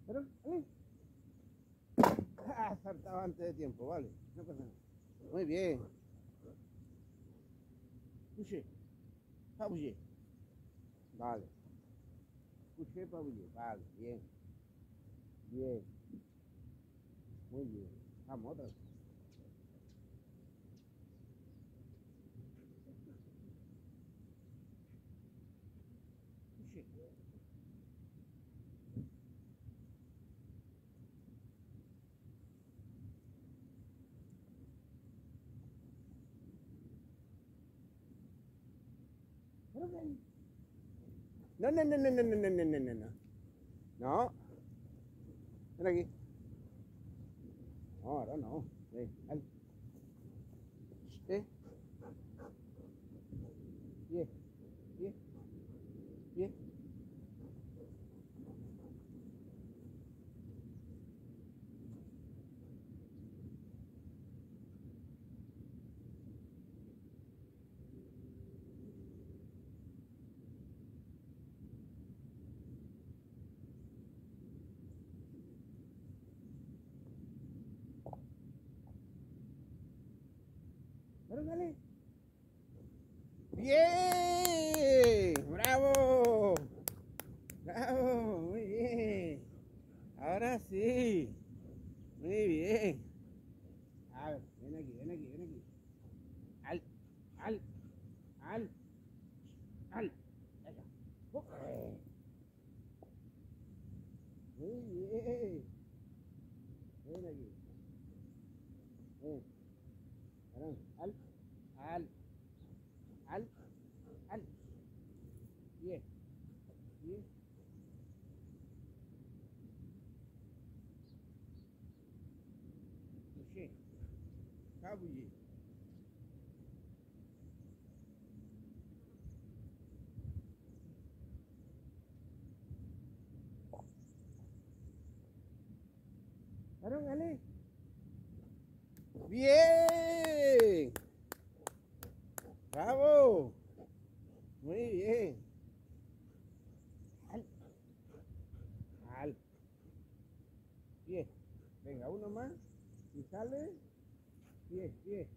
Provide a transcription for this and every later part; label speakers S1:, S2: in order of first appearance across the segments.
S1: Pero, ¿vale? Ah, saltado antes de tiempo, vale. No pasa nada. Muy bien. Puche. Pabulle. Vale. Puche, pabulle. Vale, bien. Bien. Muy bien. Vamos, otra vez. Puche. No, no, no, no, no, no, no, no, no, no, no. No. Ven aquí. No, ahora no. Ven, al. Bien. Bien. Bien. Bien. Pero dale. Bien. Bravo. Bravo. Muy bien. Ahora sí. Muy bien. A ver, ven aquí, ven aquí, ven aquí. Al, al, al, al. Venga. Muy bien. Ven aquí. Ven. Varón. Al, al, al, al. Bien. Bien. Puché. Cabulle. Varón, dale. Bien. Bravo. Muy bien. Al, al. Bien. Venga, uno más. Y sale. Bien, bien.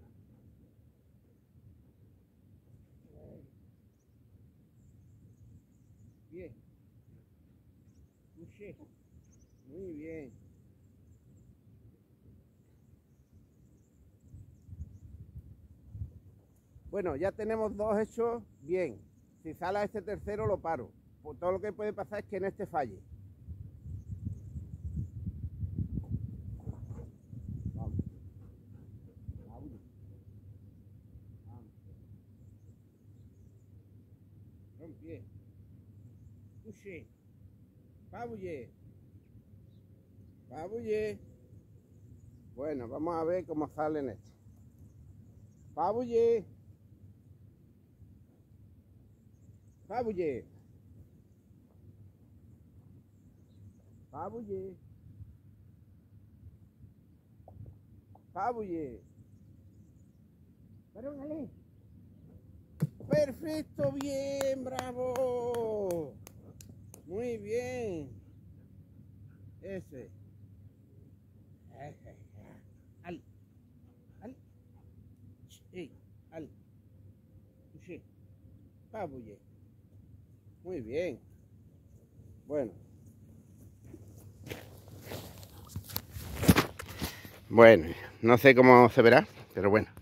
S1: Bien. Puché. Muy bien. Bueno, ya tenemos dos hechos bien. Si sale este tercero, lo paro. Pues todo lo que puede pasar es que en este falle. Vamos. Vamos. Vamos. Rompie. Puché. Pabulle. Pabulle. Bueno, vamos a ver cómo sale en este. Pabulle. Pabulle. Pabulle. Pabulle. Pero dale. Perfecto, bien, bravo. Muy bien. Ese. Al. Al. Ey. Al. Puché. Pabulle. Muy bien. Bueno. Bueno, no sé cómo se verá, pero bueno.